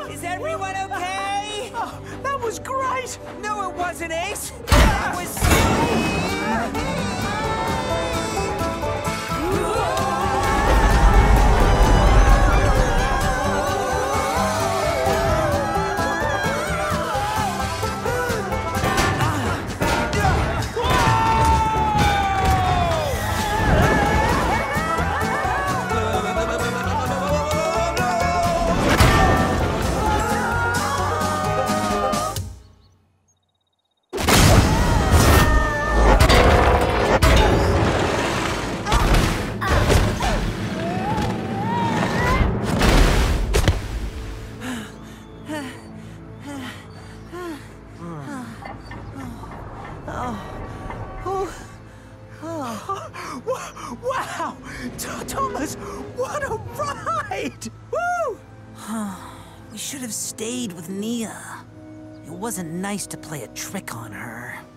Is everyone okay? Oh, that was great! No, it wasn't, Ace. That was silly. Wow! Thomas, what a ride! Woo! We should have stayed with Nia. It wasn't nice to play a trick on her.